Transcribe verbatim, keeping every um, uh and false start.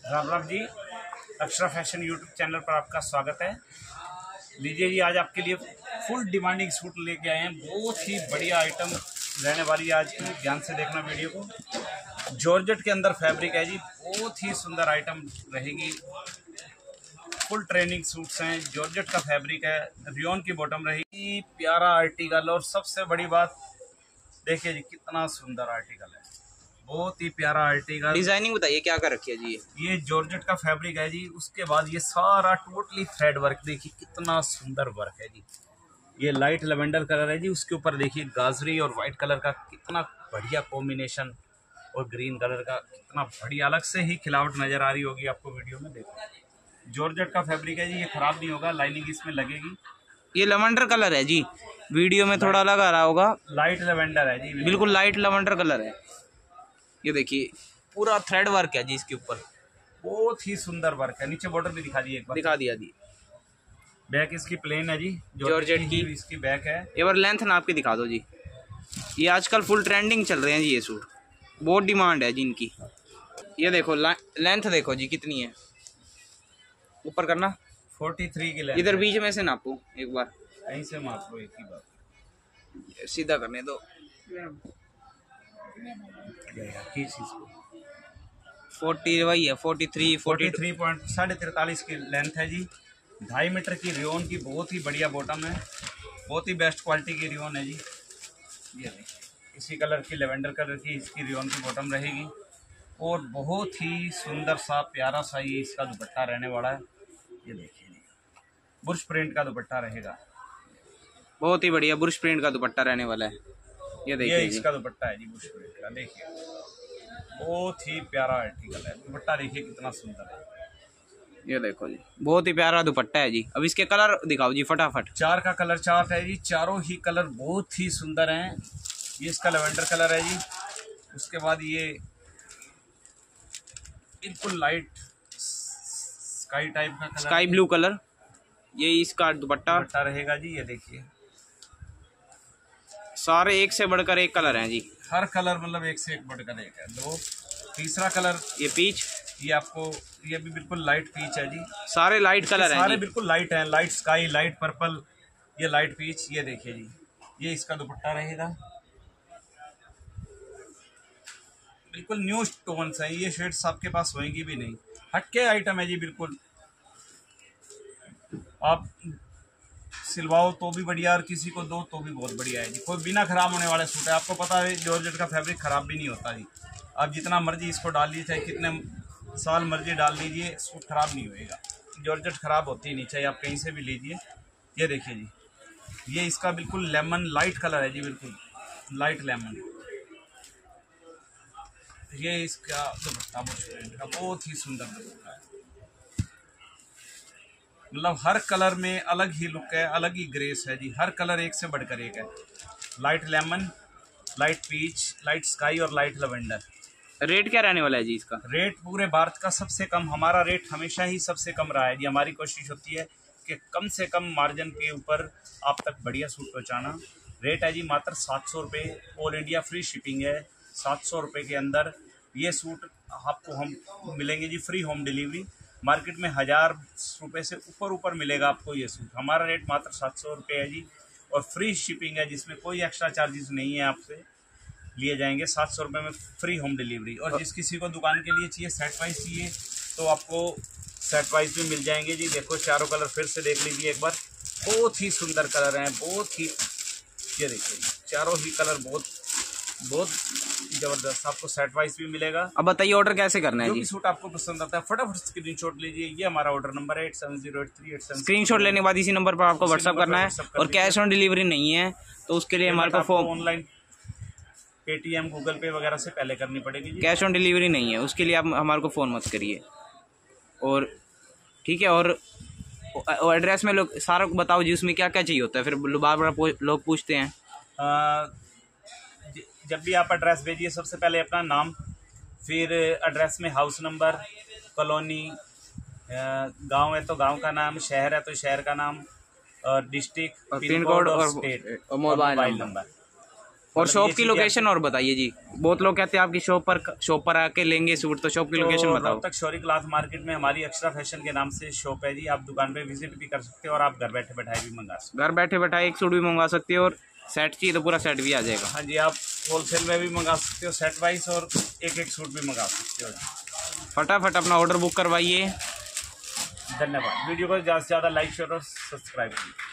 Ram Ram ji, Akshara fashion YouTube channel पर आपका स्वागत है। लीजिए जी, आज आपके लिए फुल डिमांडिंग सूट लेके आए हैं। बहुत ही बढ़िया आइटम रहने वाली है आज की, ध्यान से देखना वीडियो को। जॉर्जेट के अंदर फैब्रिक है जी, बहुत ही सुंदर आइटम रहेगी। फुल ट्रेनिंग सूट्स हैं, जॉर्जेट का फैब्रिक है, रियोन की बॉटम रहेगी। प्यारा आर्टिकल, और सबसे बड़ी बात देखिए जी, कितना सुंदर आर्टिकल है, बहुत ही प्यारा आर्टिकल। डिजाइनिंग बताइए क्या कर रखी है जी? ये जॉर्जेट का फैब्रिक है जी। उसके बाद ये सारा टोटली थ्रेड वर्क, देखिए कितना सुंदर वर्क है जी। ये लाइट लेवेंडर कलर है जी, उसके ऊपर देखिए गाजरी और वाइट कलर का कितना बढ़िया कॉम्बिनेशन, और ग्रीन कलर का कितना बढ़िया, अलग से ही खिलावट नजर आ रही होगी आपको वीडियो में। देखो जॉर्जेट का फैब्रिक है जी, ये खराब नहीं होगा, लाइनिंग इसमें लगेगी। ये लेवेंडर कलर है जी, वीडियो में थोड़ा अलग आ रहा होगा। लाइट लेवेंडर है जी, बिल्कुल लाइट लेवेंडर कलर है। ये देखिए पूरा थ्रेड वर्क है जी इसके ऊपर, बहुत ही सुंदर वर्क है। नीचे बॉर्डर भी दिखा दिए एक बार। दिखा दिया जी। बैक इसकी प्लेन है जी, जॉर्जेट की इसकी बैक है। एक बार लेंथ नाप के दिखा दो जी। ये आजकल फुल ट्रेंडिंग चल रहे हैं जी ये सूट, बहुत डिमांड है जी इनकी। ये देखो लेंथ देखो जी कितनी है, ऊपर करना तैंतालीस की लेंथ। इधर बीच में से नापो एक बार, यहीं से माप लो, एक ही बात। सीधा करने दो। फोर्टी वही है, forty three forty three point साढ़े तिरतालीस की लेंथ है जी। ढाई मीटर की रियोन की बहुत ही बढ़िया बॉटम है, बहुत ही बेस्ट क्वालिटी की रियोन है जी। ये देखिए इसी कलर की, लेवेंडर कलर की इसकी रियोन की बॉटम रहेगी, और बहुत ही सुंदर सा प्यारा सा ये इसका दुपट्टा रहने वाला है। ये देखिए जी, बुर्श प्रिंट का दुपट्टा रहेगा, बहुत ही बढ़िया बुर्श प्रिंट का दुपट्टा रहने वाला है। ये देखिए ये इसका दुपट्टा है जी, बुर्श प्रिंट का। देखिए बहुत ही प्यारा आर्टिकल है, दुपट्टा देखिए कितना सुंदर है। ये देखो जी, बहुत ही प्यारा दुपट्टा है जी। अब इसके कलर दिखाओ जी फटाफट। चार का कलर चार्ट है जी, चारों ही कलर बहुत ही सुंदर हैं। ये इसका लेवेंडर कलर है जी, उसके बाद ये बिल्कुल लाइट स्काई टाइप का कलर, स्काई ब्लू कलर, ये इसका दुपट्टा दुपट्टा रहेगा जी। ये देखिए सारे एक से बढ़कर एक कलर हैं जी, हर कलर मतलब एक से एक बढ़कर एक है। दो तीसरा कलर ये पीच, ये आपको, ये भी बिल्कुल लाइट पीच है जी। सारे लाइट कलर हैं, सारे बिल्कुल लाइट हैं, लाइट स्काई, लाइट पर्पल, ये लाइट पीच। ये देखिए जी, ये इसका दुपट्टा रहेगा। बिल्कुल न्यू टोन्स है, ये शेड्स आपके पास होंगी भी नहीं, हटके आइटम है जी बिल्कुल। आप सिलवाओ तो भी बढ़िया, और किसी को दो तो भी बहुत बढ़िया है जी। कोई बिना खराब होने वाले सूट है, आपको पता है जॉर्जेट का फैब्रिक खराब भी नहीं होता जी। आप जितना मर्जी इसको डाल लीजिए, चाहे कितने साल मर्जी डाल लीजिए, सूट खराब नहीं होएगा। जॉर्जेट खराब होती ही नहीं, चाहे आप कहीं से भी लीजिए। ये देखिए जी, ये इसका बिल्कुल लेमन लाइट कलर है जी, बिल्कुल लाइट लेमन। ये इसका दुपट्टा का बहुत ही सुंदर दुपट्टा है, मतलब हर कलर में अलग ही लुक है, अलग ही ग्रेस है जी। हर कलर एक से बढ़कर एक है, light lemon, light peach, light sky और लाइट लेवेंडर। रेट क्या रहने वाला है जी इसका? रेट पूरे भारत का सबसे कम, हमारा रेट हमेशा ही सबसे कम रहा है जी। हमारी कोशिश होती है कि कम से कम मार्जिन के ऊपर आप तक बढ़िया सूट पहुँचाना। रेट है जी मात्र सात सौ रुपये, ऑल इंडिया फ्री शिपिंग है। सात सौ रुपये के अंदर ये सूट आपको हम मिलेंगे जी, फ्री होम डिलीवरी। मार्केट में हज़ार रुपये से ऊपर ऊपर मिलेगा आपको ये सूट, हमारा रेट मात्र सात सौ रुपये है जी, और फ्री शिपिंग है, जिसमें कोई एक्स्ट्रा चार्जेस नहीं है आपसे लिए जाएंगे। सात सौ रुपये में फ्री होम डिलीवरी। और जिस किसी को दुकान के लिए चाहिए, सेट वाइज चाहिए, तो आपको सेट वाइज भी मिल जाएंगे जी। देखो चारों कलर फिर से देख लीजिए एक बार, बहुत ही सुंदर कलर हैं, बहुत ही, ये देखिए चारों ही कलर बहुत बहुत जबरदस्त, आपको सेट वाइज भी मिलेगा। अब बताइए ऑर्डर कैसे करना है जो जी? भी सूट आपको पसंद आता है फटाफट स्क्रीनशॉट लीजिए, ये हमारा ऑर्डर नंबर है eight seven zero eight three eight seven. Screenshot लेने के बाद इसी नंबर पर आपको व्हाट्सअप करना है, और कैश ऑन डिलीवरी नहीं है तो उसके लिए हमारे को फॉर्म ऑनलाइन पेटीएम गूगल पे वगैरह से पहले करनी पड़ेगी जी। कैश ऑन डिलीवरी नहीं है, उसके लिए आप हमारे को फ़ोन मत करिए। और ठीक है, और एड्रेस में लोग सारा बताओ जी, उसमें क्या क्या चाहिए होता है, फिर बार बार लोग पूछते हैं। आ, जब भी आप एड्रेस भेजिए, सबसे पहले अपना नाम, फिर एड्रेस में हाउस नंबर, कॉलोनी, गांव है तो गांव का नाम, शहर है तो शहर का नाम, और डिस्ट्रिक्ट, पिन कोड और स्टेट और मोबाइल नंबर। और मतलब शॉप ये की चीज़ें लोकेशन और बताइए जी। बहुत लोग कहते हैं आपकी शॉप पर शॉप पर आके लेंगे सूट, तो शॉप की लोकेशन तो बताओ। रोहतक शौरी क्लॉथ मार्केट में हमारी अक्षरा फैशन के नाम से शॉप है जी। आप दुकान पे विजिट भी कर सकते हो और आप घर बैठे बैठाए भी मंगा सकते घर बैठे बैठाए एक सूट भी मंगवा सकते हो, और सेट चाहिए तो पूरा सेट भी आ जाएगा। हो। हाँ जी, आप होलसेल में भी मंगा सकते हो सेट वाइज, और एक एक सूट भी मंगा सकते हो। फटाफट अपना ऑर्डर बुक करवाइए। धन्यवाद। वीडियो को ज़्यादा से ज़्यादा लाइक शेयर और सब्सक्राइब कीजिए।